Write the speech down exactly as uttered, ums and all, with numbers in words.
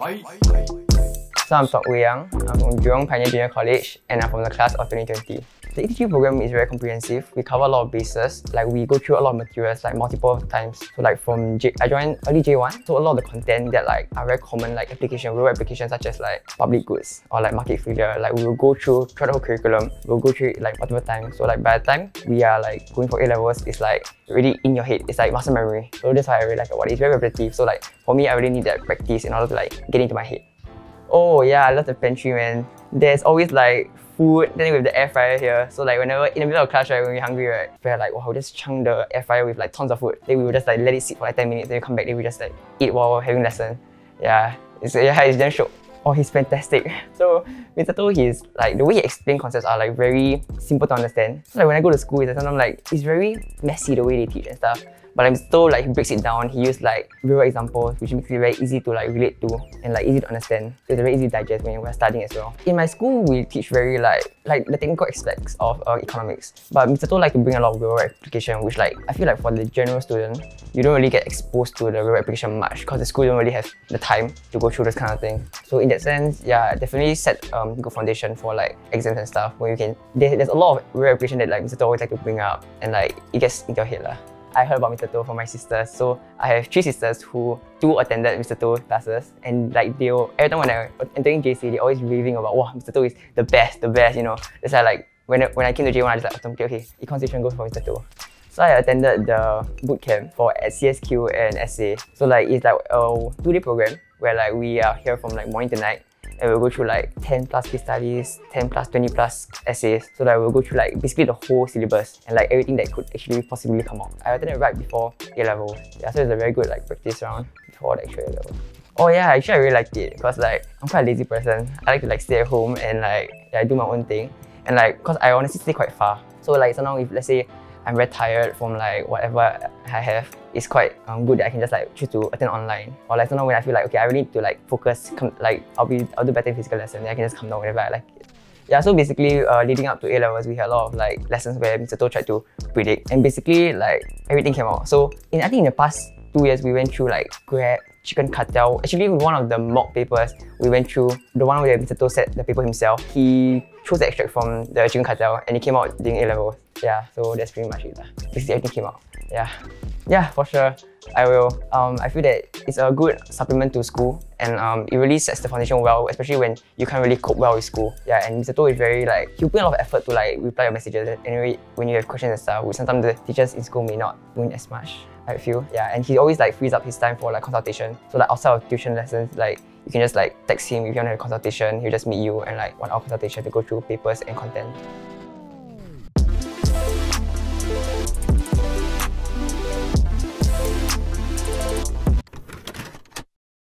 So I'm Sok Wei Yang, I'm from Jurong Pioneer Junior College and I'm from the class of twenty twenty. The E T G program is very comprehensive. We cover a lot of bases, like we go through a lot of materials like multiple times. So like from J I joined early J one, so a lot of the content that like are very common like application, real applications such as like public goods or like market failure, like we will go through throughout the whole curriculum, we'll go through it like multiple times. So like by the time we are like going for A levels, it's like really in your head, it's like muscle memory. So that's why I really like about it. It's very repetitive. So like for me, I really need that practice in order to like get into my head. Oh yeah, I love the pantry, man. There's always like food, then with the air fryer here. So like whenever in the middle of class, right, when we're hungry, right, we're like, wow, just chunk the air fryer with like tons of food. Then we will just like let it sit for like ten minutes, then we come back, then we just like eat while having lesson. Yeah, it's yeah, it's damn shock. Oh, he's fantastic. So Mister To, he's like the way he explains concepts are like very simple to understand. So like when I go to school, it's sometimes like it's very messy the way they teach and stuff. But like Mister To, like he breaks it down. He used like real examples, which makes it very easy to like relate to and like easy to understand. So it's very easy to digest when we're studying as well. In my school, we teach very like like the technical aspects of uh, economics. But Mister To like to bring a lot of real application, which like I feel like for the general student, you don't really get exposed to the real application much because the school don't really have the time to go through this kind of thing. So in that sense, yeah, definitely set um good foundation for like exams and stuff where you can. There, there's a lot of real application that like Mister To always like to bring up and like it gets into your head lah. I heard about Mister To from my sisters. So I have three sisters who two attended Mister To classes, and like they will, every time when I entering J C, they always raving about wow, Mister To is the best, the best, you know. That's why like when when I came to J one, I just like okay, okay, econ section goes for Mister To. So I attended the boot camp for C S Q and S A. So like it's like a two-day program where like we are here from like morning to night. And we'll go through like ten plus case studies, ten plus, twenty plus essays. So that we'll go through like basically the whole syllabus and like everything that could actually possibly come out. I attended right before A levels. Yeah, so it's a very good like practice round before the actual A level. Oh yeah, actually I really liked it because like I'm quite a lazy person. I like to like stay at home and like yeah, do my own thing. And like because I honestly stay quite far. So like sometimes if let's say I'm very tired from like whatever I have, it's quite um, good that I can just like choose to attend online. Or like sometimes when I feel like okay, I really need to like focus, come, like I'll be I'll do better in physical lesson, then I can just come down whenever I like it. Yeah, so basically uh, leading up to A levels, we had a lot of like lessons where Mister To tried to predict, and basically like everything came out. So in I think in the past two years we went through like Grab, Chicken Cartel. Actually, one of the mock papers we went through, the one where Mister To said the paper himself, he chose the extract from the Chicken Cartel and it came out during A levels. Yeah, so that's pretty much it. Basically everything came out. Yeah. Yeah, for sure. I will. Um, I feel that it's a good supplement to school and um, it really sets the foundation well, especially when you can't really cope well with school. Yeah, and Mister To is very like, he'll put a lot of effort to like reply your messages. Anyway, when you have questions and stuff, which sometimes the teachers in school may not win as much, I feel. Yeah, and he always like frees up his time for like consultation. So like outside of tuition lessons, like you can just like text him if you want to have a consultation, he'll just meet you and like one hour consultation to go through papers and content.